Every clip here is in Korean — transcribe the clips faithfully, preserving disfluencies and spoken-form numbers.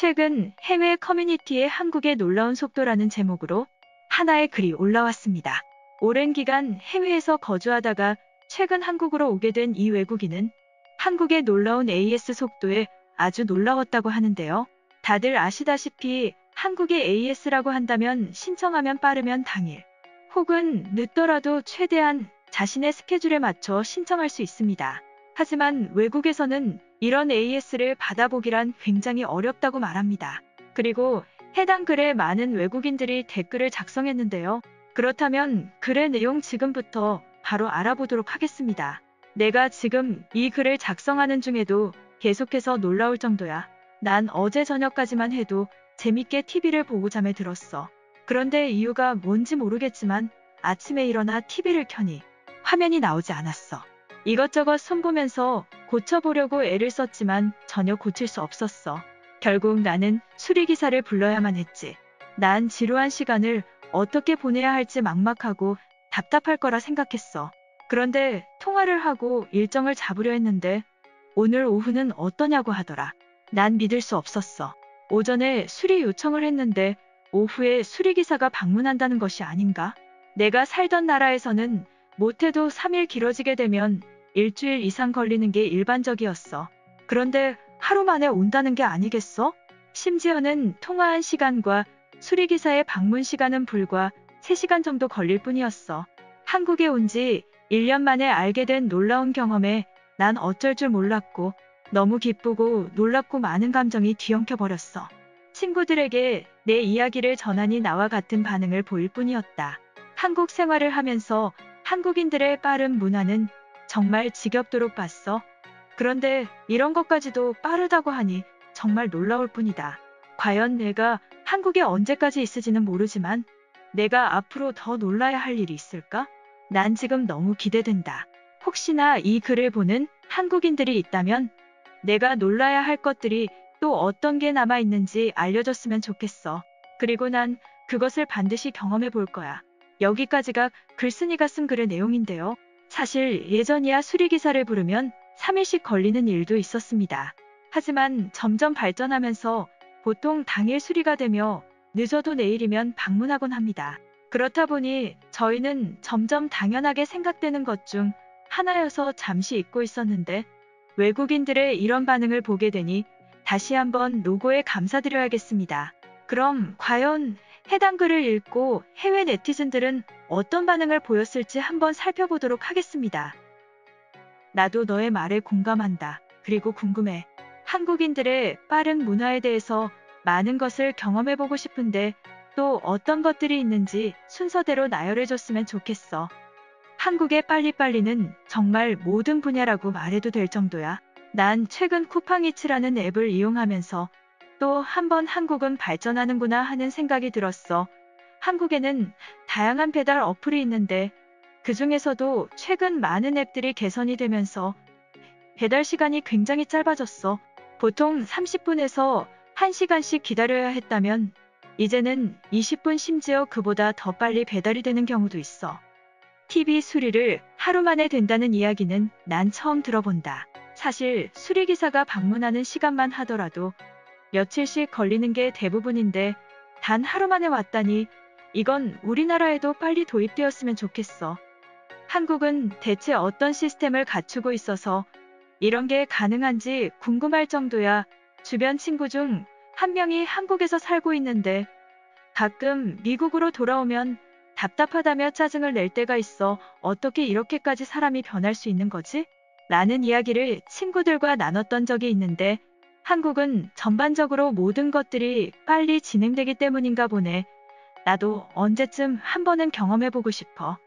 최근 해외 커뮤니티에 한국의 놀라운 속도라는 제목으로 하나의 글이 올라왔습니다. 오랜 기간 해외에서 거주하다가 최근 한국으로 오게 된 이 외국인은 한국의 놀라운 에이에스 속도에 아주 놀라웠다고 하는데요. 다들 아시다시피 한국의 에이에스라고 한다면 신청하면 빠르면 당일 혹은 늦더라도 최대한 자신의 스케줄에 맞춰 신청할 수 있습니다. 하지만 외국에서는 이런 에이에스를 받아보기란 굉장히 어렵다고 말합니다. 그리고 해당 글에 많은 외국인들이 댓글을 작성했는데요. 그렇다면 글의 내용 지금부터 바로 알아보도록 하겠습니다. 내가 지금 이 글을 작성하는 중에도 계속해서 놀라울 정도야. 난 어제 저녁까지만 해도 재밌게 티비를 보고 잠에 들었어. 그런데 이유가 뭔지 모르겠지만 아침에 일어나 티비를 켜니 화면이 나오지 않았어. 이것저것 손보면서 고쳐보려고 애를 썼지만 전혀 고칠 수 없었어. 결국 나는 수리기사를 불러야만 했지. 난 지루한 시간을 어떻게 보내야 할지 막막하고 답답할 거라 생각했어. 그런데 통화를 하고 일정을 잡으려 했는데 오늘 오후는 어떠냐고 하더라. 난 믿을 수 없었어. 오전에 수리 요청을 했는데 오후에 수리기사가 방문한다는 것이 아닌가? 내가 살던 나라에서는 못해도 삼 일 길어지게 되면 일주일 이상 걸리는 게 일반적이었어. 그런데 하루 만에 온다는 게 아니겠어? 심지어는 통화한 시간과 수리기사의 방문 시간은 불과 세 시간 정도 걸릴 뿐이었어. 한국에 온 지 일 년 만에 알게 된 놀라운 경험에 난 어쩔 줄 몰랐고 너무 기쁘고 놀랍고 많은 감정이 뒤엉켜버렸어. 친구들에게 내 이야기를 전하니 나와 같은 반응을 보일 뿐이었다. 한국 생활을 하면서 한국인들의 빠른 문화는 정말 지겹도록 봤어. 그런데 이런 것까지도 빠르다고 하니 정말 놀라울 뿐이다. 과연 내가 한국에 언제까지 있을지는 모르지만 내가 앞으로 더 놀라야 할 일이 있을까? 난 지금 너무 기대된다. 혹시나 이 글을 보는 한국인들이 있다면 내가 놀라야 할 것들이 또 어떤 게 남아있는지 알려줬으면 좋겠어. 그리고 난 그것을 반드시 경험해 볼 거야. 여기까지가 글쓴이가 쓴 글의 내용인데요. 사실 예전이야 수리기사를 부르면 삼 일씩 걸리는 일도 있었습니다. 하지만 점점 발전하면서 보통 당일 수리가 되며 늦어도 내일이면 방문하곤 합니다. 그렇다 보니 저희는 점점 당연하게 생각되는 것 중 하나여서 잠시 잊고 있었는데 외국인들의 이런 반응을 보게 되니 다시 한번 노고에 감사드려야겠습니다. 그럼 과연 해당 글을 읽고 해외 네티즌들은 어떤 반응을 보였을지 한번 살펴보도록 하겠습니다. 나도 너의 말에 공감한다. 그리고 궁금해. 한국인들의 빠른 문화에 대해서 많은 것을 경험해보고 싶은데 또 어떤 것들이 있는지 순서대로 나열해줬으면 좋겠어. 한국의 빨리빨리는 정말 모든 분야라고 말해도 될 정도야. 난 최근 쿠팡이츠라는 앱을 이용하면서 또 한 번 한국은 발전하는구나 하는 생각이 들었어. 한국에는 다양한 배달 어플이 있는데 그 중에서도 최근 많은 앱들이 개선이 되면서 배달 시간이 굉장히 짧아졌어. 보통 삼십 분에서 한 시간씩 기다려야 했다면 이제는 이십 분 심지어 그보다 더 빨리 배달이 되는 경우도 있어. 티비 수리를 하루 만에 된다는 이야기는 난 처음 들어본다. 사실 수리기사가 방문하는 시간만 하더라도 며칠씩 걸리는 게 대부분인데 단 하루 만에 왔다니 이건 우리나라에도 빨리 도입되었으면 좋겠어. 한국은 대체 어떤 시스템을 갖추고 있어서 이런 게 가능한지 궁금할 정도야. 주변 친구 중 한 명이 한국에서 살고 있는데 가끔 미국으로 돌아오면 답답하다며 짜증을 낼 때가 있어. 어떻게 이렇게까지 사람이 변할 수 있는 거지? 라는 이야기를 친구들과 나눴던 적이 있는데 한국은 전반적으로 모든 것들이 빨리 진행되기 때문인가 보네. 나도 언제쯤 한 번은 경험해보고 싶어.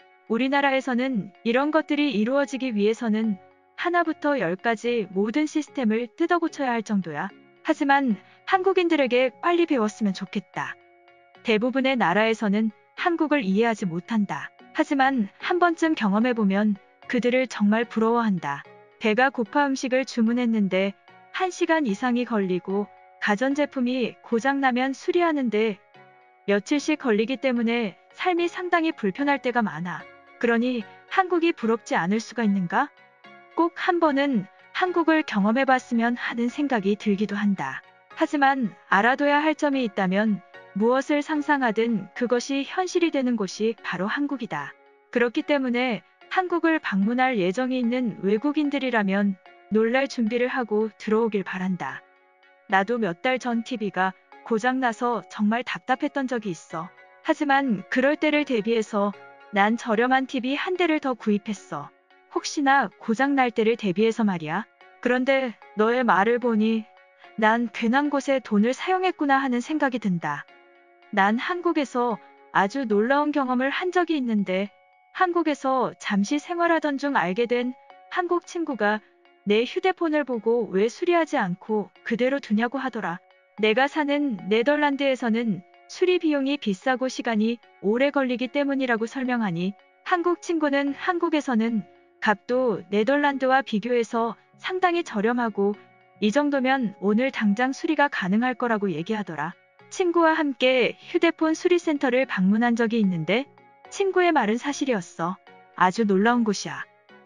우리나라에서는 이런 것들이 이루어지기 위해서는 하나부터 열까지 모든 시스템을 뜯어 고쳐야 할 정도야. 하지만 한국인들에게 빨리 배웠으면 좋겠다. 대부분의 나라에서는 한국을 이해하지 못한다. 하지만 한 번쯤 경험해보면 그들을 정말 부러워한다. 배가 고파 음식을 주문했는데 한 시간 이상이 걸리고 가전제품이 고장나면 수리하는데 며칠씩 걸리기 때문에 삶이 상당히 불편할 때가 많아. 그러니 한국이 부럽지 않을 수가 있는가? 꼭 한 번은 한국을 경험해봤으면 하는 생각이 들기도 한다. 하지만 알아둬야 할 점이 있다면 무엇을 상상하든 그것이 현실이 되는 곳이 바로 한국이다. 그렇기 때문에 한국을 방문할 예정이 있는 외국인들이라면 놀랄 준비를 하고 들어오길 바란다. 나도 몇 달 전 티비가 고장나서 정말 답답했던 적이 있어. 하지만 그럴 때를 대비해서 난 저렴한 티비 한 대를 더 구입했어. 혹시나 고장날 때를 대비해서 말이야. 그런데 너의 말을 보니 난 괜한 곳에 돈을 사용했구나 하는 생각이 든다. 난 한국에서 아주 놀라운 경험을 한 적이 있는데 한국에서 잠시 생활하던 중 알게 된 한국 친구가 내 휴대폰을 보고 왜 수리하지 않고 그대로 두냐고 하더라. 내가 사는 네덜란드에서는 수리 비용이 비싸고 시간이 오래 걸리기 때문이라고 설명하니 한국 친구는 한국에서는 값도 네덜란드와 비교해서 상당히 저렴하고 이 정도면 오늘 당장 수리가 가능할 거라고 얘기하더라. 친구와 함께 휴대폰 수리센터를 방문한 적이 있는데 친구의 말은 사실이었어. 아주 놀라운 곳이야.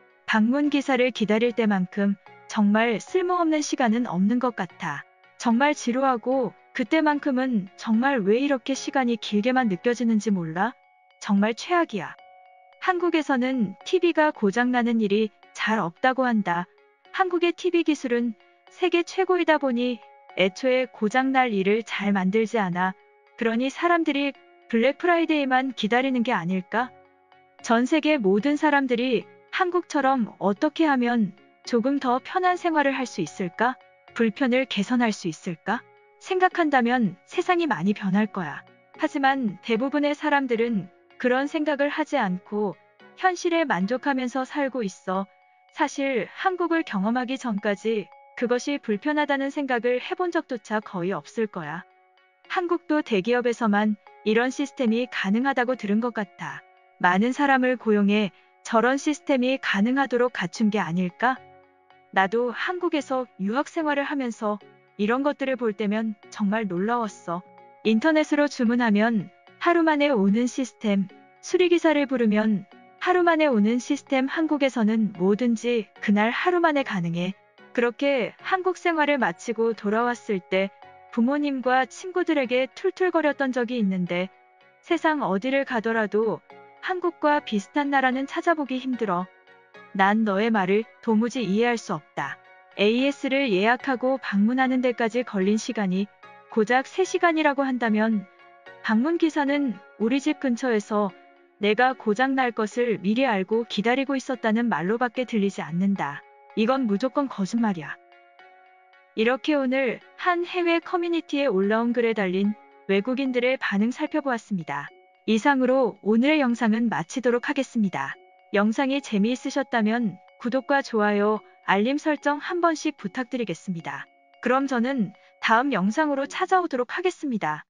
방문 기사를 기다릴 때만큼 정말 쓸모없는 시간은 없는 것 같아. 정말 지루하고 그때만큼은 정말 왜 이렇게 시간이 길게만 느껴지는지 몰라? 정말 최악이야. 한국에서는 티비가 고장나는 일이 잘 없다고 한다. 한국의 티비 기술은 세계 최고이다 보니 애초에 고장날 일을 잘 만들지 않아. 그러니 사람들이 블랙 프라이데이만 기다리는 게 아닐까? 전 세계 모든 사람들이 한국처럼 어떻게 하면 조금 더 편한 생활을 할 수 있을까? 불편을 개선할 수 있을까? 생각한다면 세상이 많이 변할 거야. 하지만 대부분의 사람들은 그런 생각을 하지 않고 현실에 만족하면서 살고 있어. 사실 한국을 경험하기 전까지 그것이 불편하다는 생각을 해본 적조차 거의 없을 거야. 한국도 대기업에서만 이런 시스템이 가능하다고 들은 것 같아. 많은 사람을 고용해 저런 시스템이 가능하도록 갖춘 게 아닐까? 나도 한국에서 유학 생활을 하면서 이런 것들을 볼 때면 정말 놀라웠어. 인터넷으로 주문하면 하루 만에 오는 시스템, 수리기사를 부르면 하루 만에 오는 시스템. 한국에서는 뭐든지 그날 하루 만에 가능해. 그렇게 한국 생활을 마치고 돌아왔을 때 부모님과 친구들에게 툴툴거렸던 적이 있는데 세상 어디를 가더라도 한국과 비슷한 나라는 찾아보기 힘들어. 난 너의 말을 도무지 이해할 수 없다. 에이에스를 예약하고 방문하는 데까지 걸린 시간이 고작 세 시간이라고 한다면 방문 기사는 우리 집 근처에서 내가 고장 날 것을 미리 알고 기다리고 있었다는 말로밖에 들리지 않는다. 이건 무조건 거짓말이야. 이렇게 오늘 한 해외 커뮤니티에 올라온 글에 달린 외국인들의 반응 살펴보았습니다. 이상으로 오늘의 영상은 마치도록 하겠습니다. 영상이 재미있으셨다면 구독과 좋아요, 알림 설정 한 번씩 부탁드리겠습니다. 그럼 저는 다음 영상으로 찾아오도록 하겠습니다.